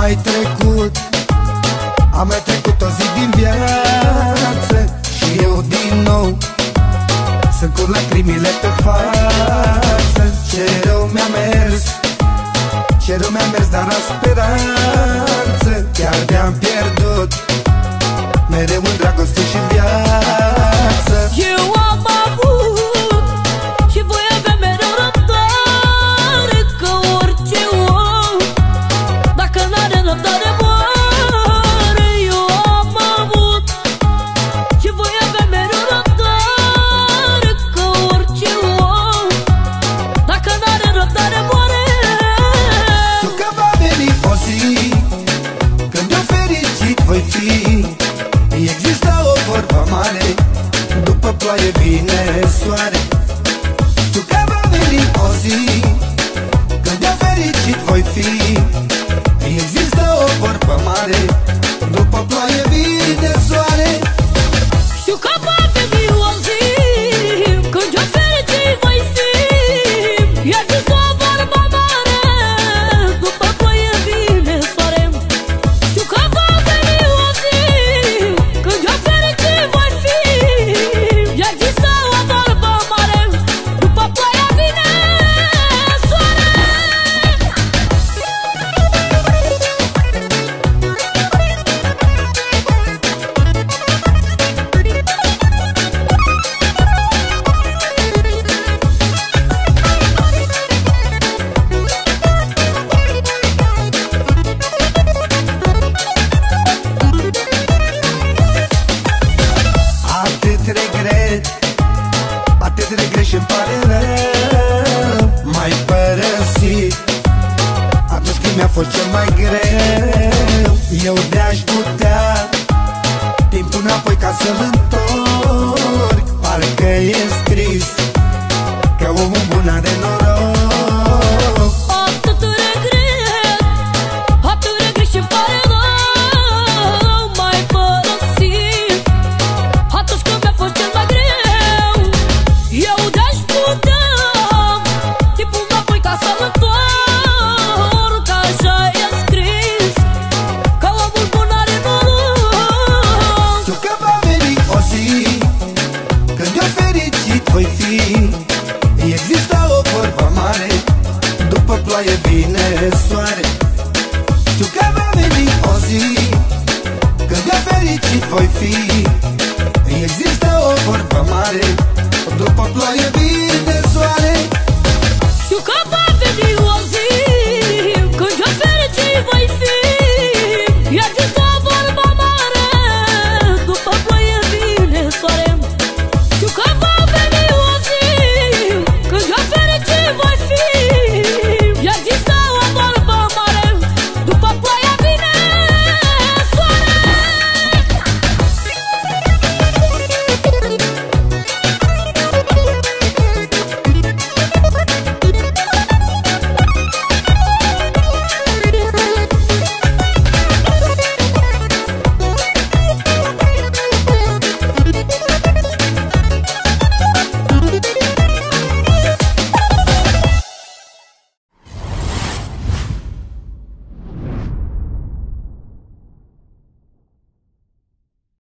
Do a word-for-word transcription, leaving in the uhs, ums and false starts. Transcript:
mai trecut, am mai trecut o zi din viață și eu din nou sunt cu lacrimile pe față. Ce rău mi-a mers, ce rău mi-a mers, dar am speranță. Chiar te-am pierdut mereu în dragoste și în viață. Eu am avut și voi avea mereu răbdare, că orice om, dacă n-are răbdare, moare. Eu am avut și voi avea mereu răbdare, că orice om, dacă n-are răbdare, moare. Tu că va veni o zi când eu fericit voi fi. Există o vorbă mare, după ploaie vine soare. Tu că va veni o zi când eu fericit voi fi. Există o vorbă mare, după ploaie vine soare. Știu că va veni o zi când eu fericit voi fi. Există o vorbă mare, după ploaie vine soare. Știu că va veni o zi când eu fericit voi fi. Există o vorbă mare, după ploaie vine soare. Atât regret, atât regret și-mi pare rău. M-ai părăsit atunci când mi-a fost cel mai greu. Eu de-aș putea timpul înapoi ca să-l întorc. Parcă e scris că omul bun are noroc.